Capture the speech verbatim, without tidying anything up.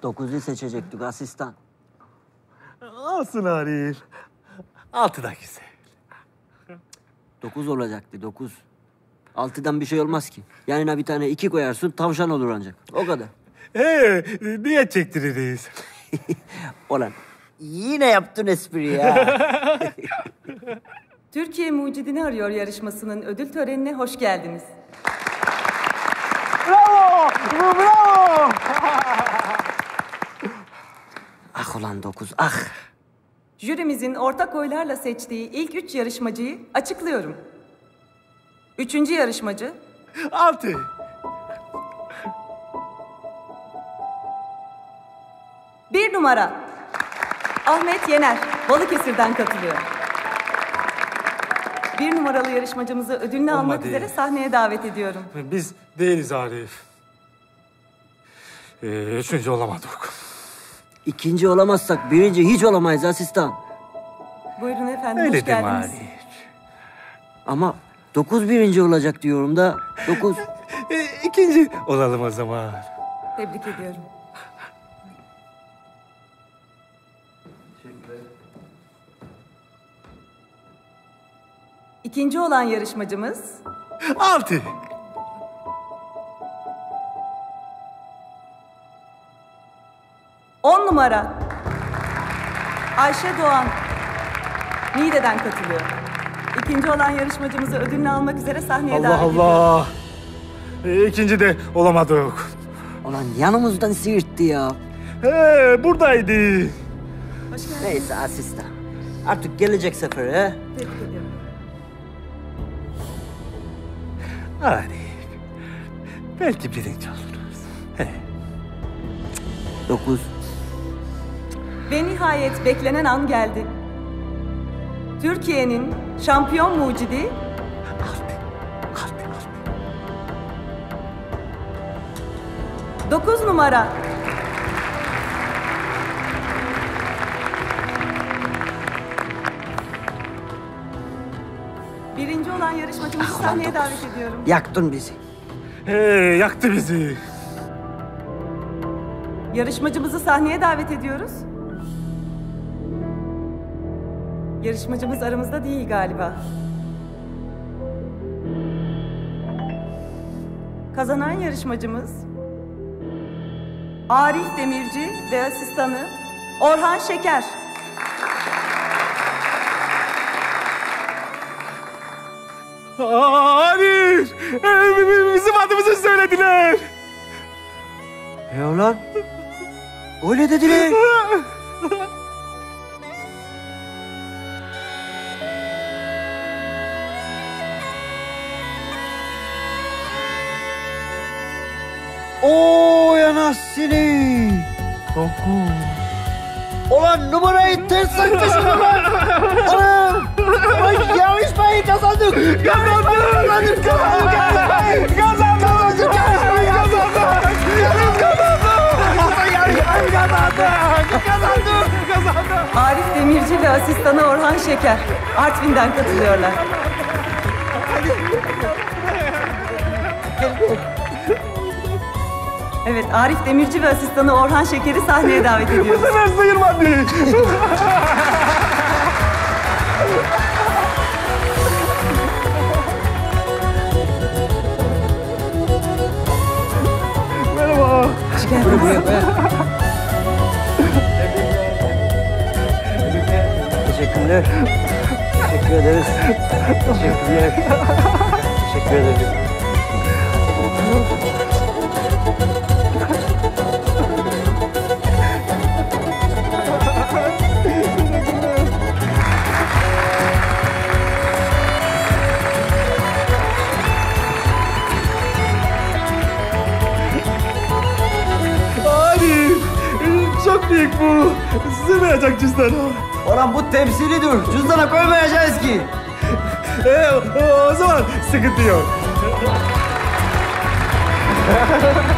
Dokuzu seçecektik asistan. Olsun Arif. Altı da güzel. Dokuz olacaktı, dokuz. Altıdan bir şey olmaz ki. Yanına bir tane iki koyarsın, tavşan olur ancak. O kadar. Ee, niye çektiririz? Ulan yine yaptın espri ya. Türkiye Mucidini Arıyor yarışmasının ödül törenine hoş geldiniz. Bravo! Bravo! Ah ulan dokuz, ah. Jürimizin ortak oylarla seçtiği ilk üç yarışmacıyı açıklıyorum. Üçüncü yarışmacı... Altı. Bir numara. Ahmet Yener, Balıkesir'den katılıyor. Bir numaralı yarışmacımızı ödülünü Olmadı. almak üzere sahneye davet ediyorum. Biz değiliz Arif. Ee, üçüncü olamadık. İkinci olamazsak birinci hiç olamayız asistan. Buyurun efendim, Öyle hoş deme geldiniz. Arif. Ama dokuz birinci olacak diyorum da dokuz. Ee, ikinci olalım o zaman. Tebrik ediyorum. İkinci olan yarışmacımız... Altı. On numara. Ayşe Doğan. Niğde'den katılıyor. İkinci olan yarışmacımızı ödülünü almak üzere sahneye Allah davet ediyorum. Allah. Ee, ikinci de olamadık. Ulan yanımızdan sıyırttı ya. He, buradaydı. Hoş geldiniz. Neyse asistan. Artık gelecek sefer he. Tebrik ediyorum. Arif. Belki birinci oluruz. He. Dokuz. Ve nihayet beklenen an geldi. Türkiye'nin şampiyon mucidi Altı. Altı. Altı. dokuz numara. Birinci olan yarışmacımızı Ah, ulan sahneye dokuz. davet ediyorum. Yaktın bizi. He, yaktı bizi. Yarışmacımızı sahneye davet ediyoruz. Yarışmacımız aramızda değil galiba. Kazanan yarışmacımız Arif Demirci ve asistanı Orhan Şeker. Arif. Ee, bizim adımızı söylediler. E ulan? Öyle dediler. Oy anasını. Dokuz. Ulan numarayı ters takmışsın ulan. Ulan. Ulan yarışmayı kazandık. Kazandık. Kazandık. Kazandık. Kazandık. Kazandık. Yarışmayı kazandık. Yarışmayı kazandık. Kazandık. Kazandık. Arif Demirci ve asistanı Orhan Şeker Artvin'den katılıyorlar. Evet, Arif Demirci ve asistanı Orhan Şeker'i sahneye davet Bu ediyoruz. sefer sıyırmadı. Merhaba. Hoş geldiniz. Teşekkürler. Teşekkür ederiz. Teşekkürler. Teşekkür ederiz. Arif. Çok büyük bu. Sığmayacak cüzdana. Ulan bu temsilidir. Cüzdana koymayacağız ki. Ee, o, o zaman sıkıntı yok.